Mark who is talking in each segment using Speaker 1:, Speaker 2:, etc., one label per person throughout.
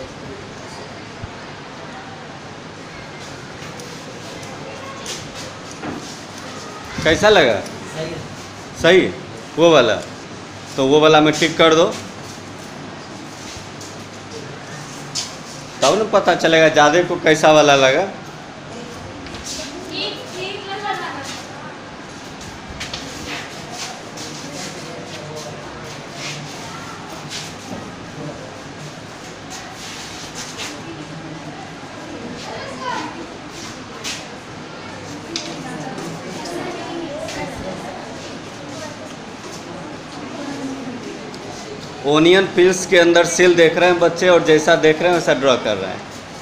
Speaker 1: कैसा लगा? सही। वो वाला तो वो वाला में टिक कर दो, तब न पता चलेगा ज़्यादा को कैसा वाला लगा। ओनियन पील्स के अंदर सील देख रहे हैं बच्चे, और जैसा देख रहे हैं वैसा ड्रॉ कर रहे हैं।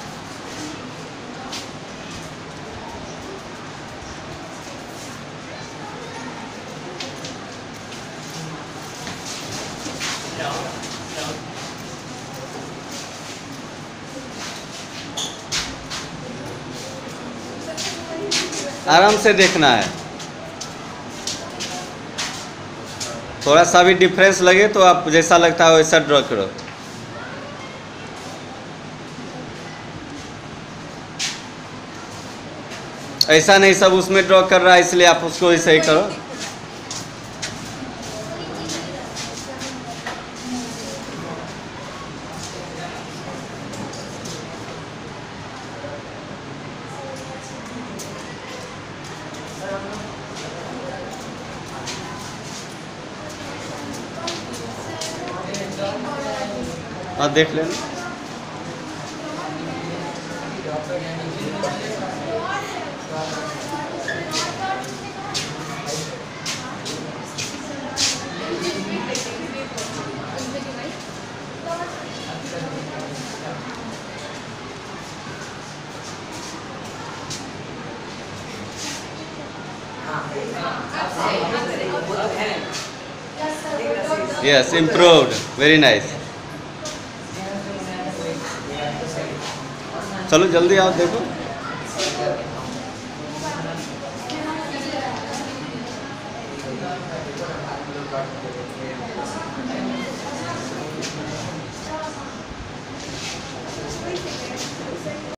Speaker 1: आराम से देखना है, थोड़ा सा भी डिफरेंस लगे तो आप जैसा लगता है वैसा ड्रॉ करो। ऐसा नहीं सब उसमें ड्रॉ कर रहा है इसलिए आप उसको ऐसे ही करो। हाँ देख लेना। Yes, improved. Very nice. चलो जल्दी आओ देखो।